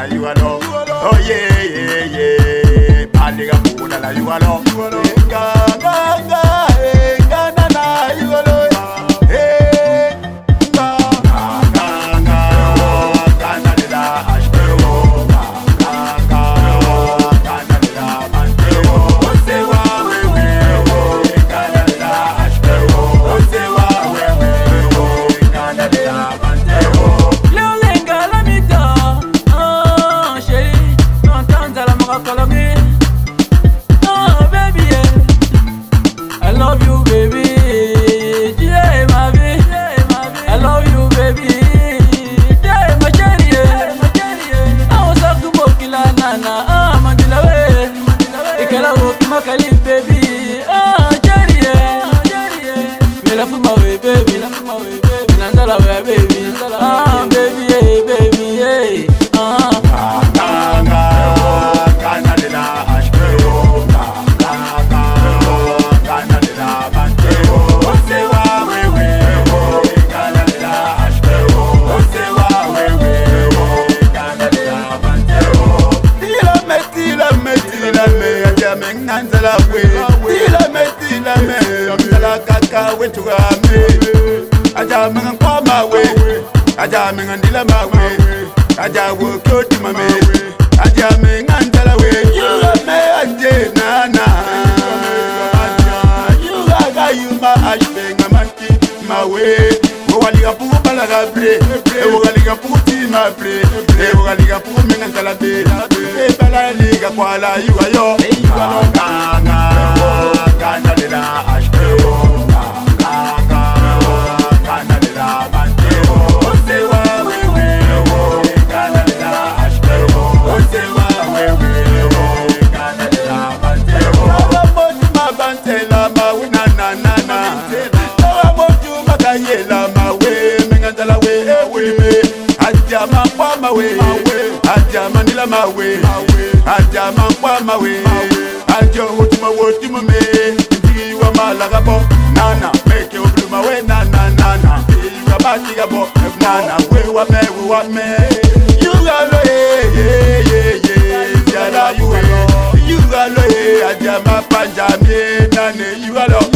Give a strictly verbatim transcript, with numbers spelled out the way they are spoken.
la you alone. Oh yeah, yeah, yeah. Paniga pula la you alone. Ga ga ga, ga na na you alone. Hey, ga ga ga, ga na de la ashkero. Ga ga ga, ga na de la mantero. Ose wa we we, ga na de la ashkero. Ose wa we we, ga na de la mantero. Lenga la mita, ah chérie, t'entends la maracolomie. Ah baby, yeah. I love you baby, yeah ma vie, I love you baby, yeah ma chérie, yeah. Ah on s'en fout beaucoup la nana, ah mandila we, et qu'elle a beaucoup ma cali baby, ah chérie, yeah. Mais la fuma we baby, la fuma we baby, nandala we baby, ah baby, yeah baby, yeah. Ah. Ga ga ga, na de la ashkero. Ga ga ga, ga na de la mantero. Ose wa we we, ga na de la ashkero. Ose wa we we, ga na de la mantero. Tila me, tila me, tila me, aja me nganzala we. Tila me, tila me, amzala kaka we tuwa me. Aja me ngwa ma we, aja me ngandila ma we. Aja wo koti ma me, aja me ngandala we. You got me anje na na. You got you ma ashpe ngamanki ma we. Waliga pu bala gabre, e waliga pu ti ma bre, e waliga pu me ngandala be. E bala liga kwala you ayo. You got no ganga, ganga de la ashpe. Ganga, ganga de la mantero. Ose wa we we, ganga de la ashpe. Ose wa we we, ganga de la mantero. Awa moju ma bantela ma we na na na na. Awa moju ma kayela ma we, me ngandala we e we me. Aja ma kwa ma we, aja manila ma we, aja ma kwa ma we. Aja utima utima me, ndiwa malaga bo. Nana, make you blue my way, nana, nana. You got body, bo, nana. We wa me, we wa me. You got lo, yeah, yeah, yeah. Yala you, you got lo, aja ma panja me, nane. You got lo.